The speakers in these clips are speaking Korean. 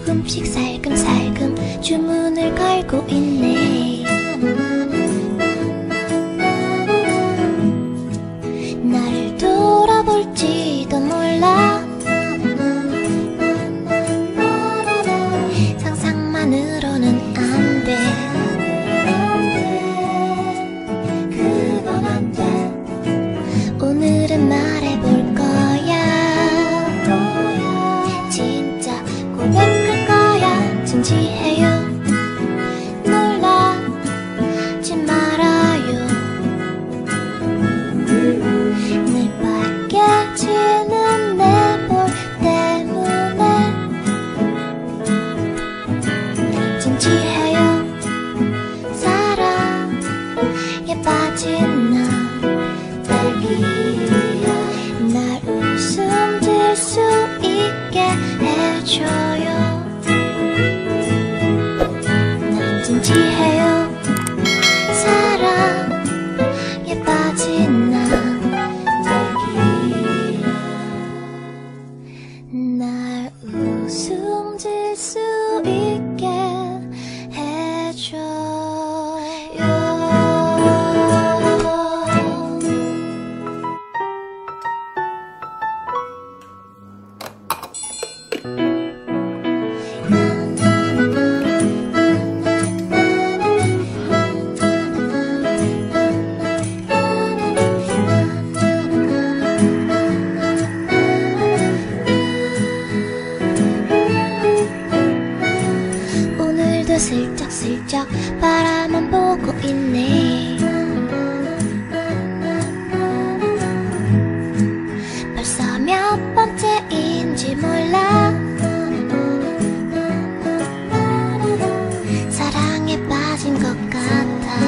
조금씩 살금살금 주문을 걸고 있네. 나를 돌아볼지도 몰라. 상상만으로는 안 돼. 그건 안 돼. 오늘은 말해볼 거야. 진짜 고백할 거야. 진지해요. 놀라지 말아요. 늘 빨개지는 내 볼 때문에 진지해요. 사랑에 빠진 나 딸기야. 날 웃음 질 수 있게 해줘요. 난 진지해요. 사랑에 빠진 나 딸기야. 날 웃음 질 수 있게 해줘요. 오늘도 슬쩍슬쩍 바라만 보고 있네. 벌써 몇 번째인지 몰라. 사랑에 빠진 것 같아.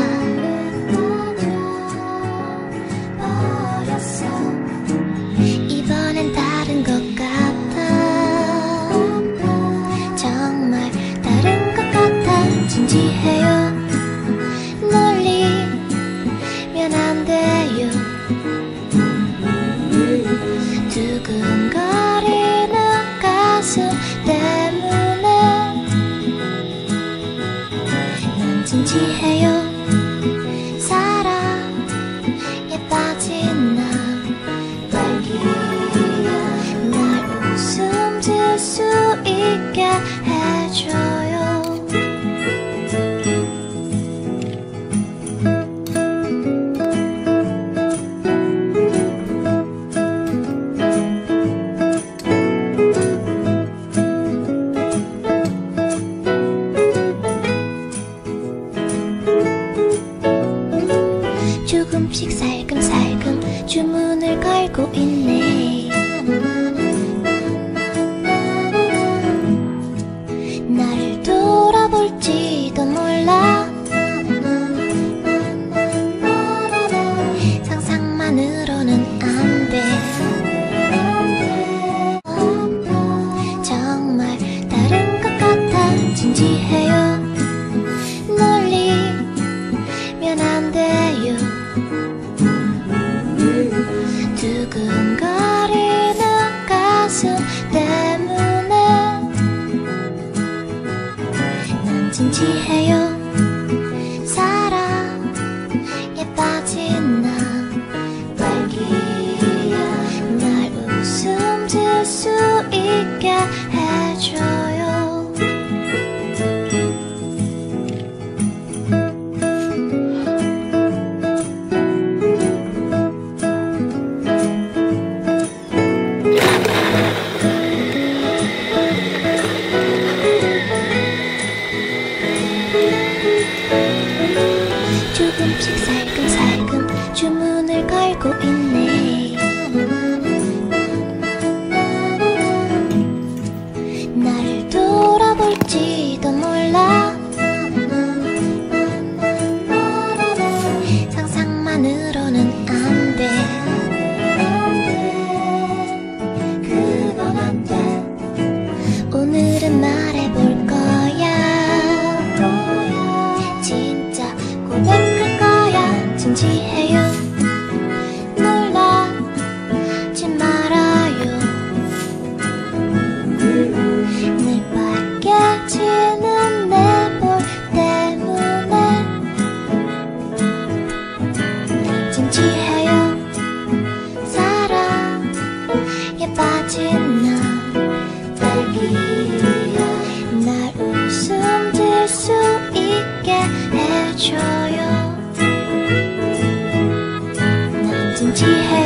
버렸어. 이번엔 다른 것 같아. 정말 다른 것 같아. 진지해요. 놀리면 안 돼요. 두근거리는 가슴 때문에 난 진지해요. 사랑에 빠진 나 딸기야. 날 웃음 질 수 있게 해줘요. 조금씩 살금살금 주문을 걸고 있네. 나를 돌아볼지도 몰라. 상상만으로는 안 돼. 정말 다른 것 같아. 진지해요. 놀리면 안 돼요. 두근거리는 가슴 때문에 난 진지해요. 사랑에 빠진 나 딸기야. 날 웃음 질 수 있게 해줘요. 진지해